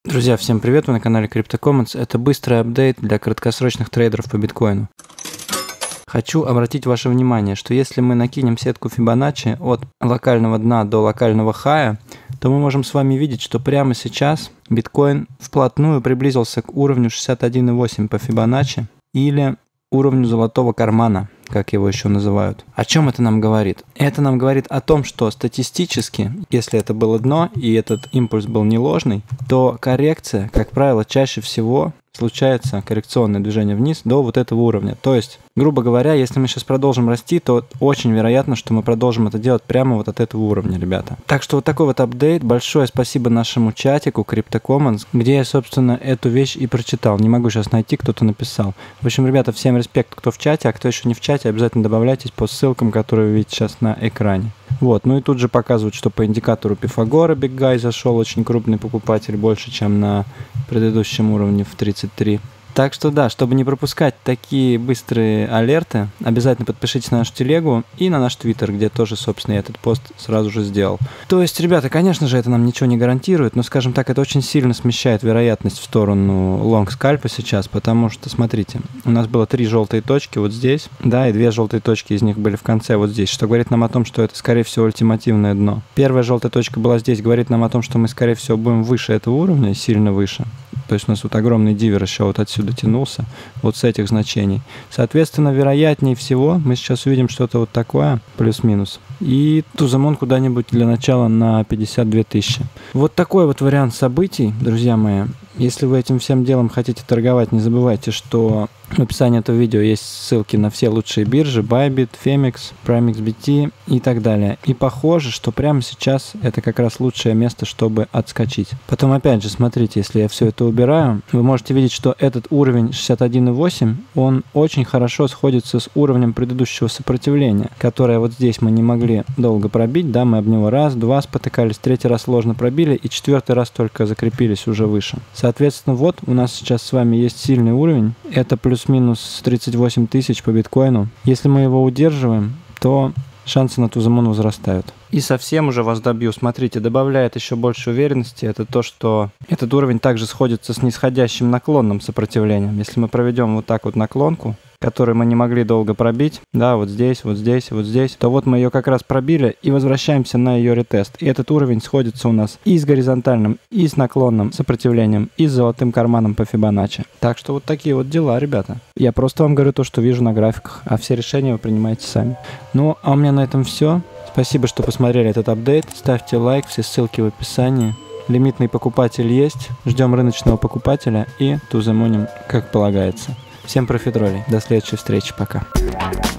Друзья, всем привет, вы на канале CryptoCommons. Это быстрый апдейт для краткосрочных трейдеров по биткоину. Хочу обратить ваше внимание, что если мы накинем сетку Фибоначчи от локального дна до локального хая, то мы можем с вами видеть, что прямо сейчас биткоин вплотную приблизился к уровню 61,8 по Фибоначчи или уровню золотого кармана, как его еще называют. О чем это нам говорит? Это нам говорит о том, что статистически, если это было дно и этот импульс был не ложный, то коррекция, как правило, чаще всего случается коррекционное движение вниз до вот этого уровня. То есть, грубо говоря, если мы сейчас продолжим расти, то очень вероятно, что мы продолжим это делать прямо вот от этого уровня, ребята. Так что вот такой вот апдейт. Большое спасибо нашему чатику CryptoCommons, где я, собственно, эту вещь и прочитал. Не могу сейчас найти, кто-то написал. В общем, ребята, всем респект, кто в чате, а кто еще не в чате, обязательно добавляйтесь по ссылкам, которые вы видите сейчас на экране. Вот, ну и тут же показывают, что по индикатору Пифагора Big Guy зашел очень крупный покупатель, больше, чем на предыдущем уровне в 33. Так что да, чтобы не пропускать такие быстрые алерты, обязательно подпишитесь на нашу телегу и на наш твиттер, где тоже, собственно, я этот пост сразу же сделал. То есть, ребята, конечно же, это нам ничего не гарантирует, но, скажем так, это очень сильно смещает вероятность в сторону лонг-скальпа сейчас, потому что, смотрите, у нас было 3 желтые точки вот здесь, да, и 2 желтые точки из них были в конце вот здесь, что говорит нам о том, что это, скорее всего, ультимативное дно. Первая желтая точка была здесь, говорит нам о том, что мы, скорее всего, будем выше этого уровня, сильно выше. То есть у нас вот огромный дивер еще вот отсюда тянулся, вот с этих значений. Соответственно, вероятнее всего мы сейчас увидим что-то вот такое, плюс-минус. И тузамон куда-нибудь для начала на 52 тысячи. Вот такой вот вариант событий, друзья мои. Если вы этим всем делом хотите торговать, не забывайте, что в описании этого видео есть ссылки на все лучшие биржи: Bybit, Phemex, PrimeXBT и так далее. И похоже, что прямо сейчас это как раз лучшее место, чтобы отскочить. Потом опять же, смотрите, если я все это убираю, вы можете видеть, что этот уровень 61,8, он очень хорошо сходится с уровнем предыдущего сопротивления, которое вот здесь мы не могли долго пробить, да, мы об него раз, два спотыкались, третий раз сложно пробили и четвертый раз только закрепились уже выше. Соответственно, вот у нас сейчас с вами есть сильный уровень, это плюс-минус 38 тысяч по биткоину. Если мы его удерживаем, то шансы на тузамон возрастают. И совсем уже вас добью. Смотрите, добавляет еще больше уверенности. Это то, что этот уровень также сходится с нисходящим наклонным сопротивлением. Если мы проведем вот так вот наклонку, которую мы не могли долго пробить, да, вот здесь, вот здесь, вот здесь, то вот мы ее как раз пробили и возвращаемся на ее ретест. И этот уровень сходится у нас и с горизонтальным, и с наклонным сопротивлением, и с золотым карманом по Фибоначчи. Так что вот такие вот дела, ребята. Я просто вам говорю то, что вижу на графиках, а все решения вы принимаете сами. Ну, а у меня на этом все. Спасибо, что посмотрели этот апдейт. Ставьте лайк, все ссылки в описании. Лимитный покупатель есть. Ждем рыночного покупателя и тузамоним, как полагается. Всем профитролей. До следующей встречи. Пока.